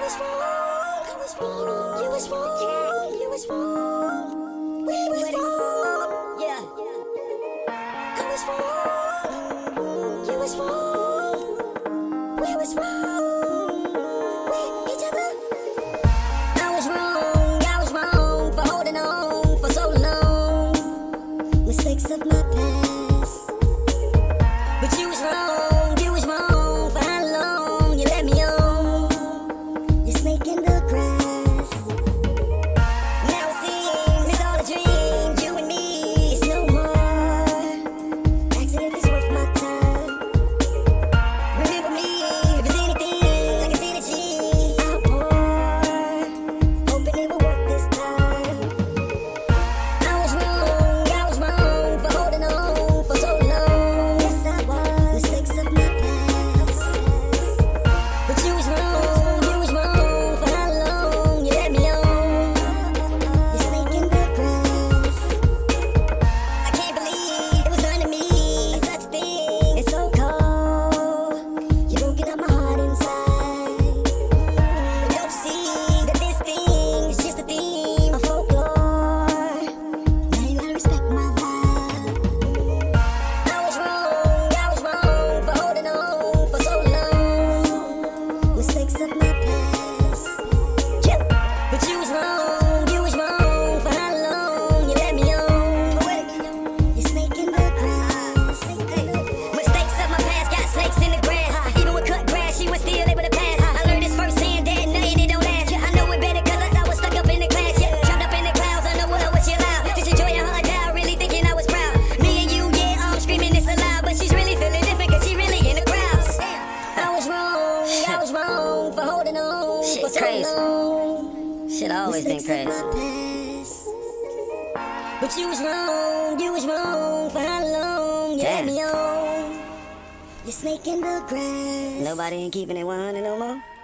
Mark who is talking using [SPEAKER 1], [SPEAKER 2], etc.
[SPEAKER 1] was wrong. I was wrong. You was wrong. You was wrong. We was wrong. Yeah. I was wrong. You was wrong. We was wrong. With each other. I was wrong. I was wrong for holding on for so long. Mistakes of my past. But you was wrong. You was wrong for how long you let me on. You're snake in the grass. Now it seems it's all a dream. You and me, it's no more. Asking if it's worth my time. Remember me, if it's anything like it's energy, I'll pour. Hoping it will work this time. I was wrong for holding on for so long. Yes, I was. Mistakes of my past. But you was wrong for how long you let me on. You're snake in the grass. I can't believe it was done to me. Such a thing, it's so cold. You're broken up my heart inside. But don't you see that this thing is just a theme of folklore? Now you gotta respect my vibe. I was wrong for holding on for so long. Mistakes of my past. Yeah. But you was wrong for how long you let me on. Pohetik, you're snake in the grass. Mistakes of my past got snakes in the grass. Even with cut grass, she was still able to pass. I learned this firsthand, that nothing it don't last. I know it better cause I was stuck up in the class. Yeah, trapped up in the clouds, I know what you allowed. Just enjoy your hard out, really thinking I was proud. Me and you, yeah, I'm screaming this aloud. But she's really feeling different cause she really in the crowds. I was wrong for holding on for so
[SPEAKER 2] crazy.
[SPEAKER 1] long.
[SPEAKER 2] Shit always been
[SPEAKER 1] Mistakes
[SPEAKER 2] crazy.
[SPEAKER 1] of my past. But you was wrong for how long you let
[SPEAKER 2] Damn.
[SPEAKER 1] me on. You're snake in the grass.
[SPEAKER 2] Nobody ain't keeping it 100 no more.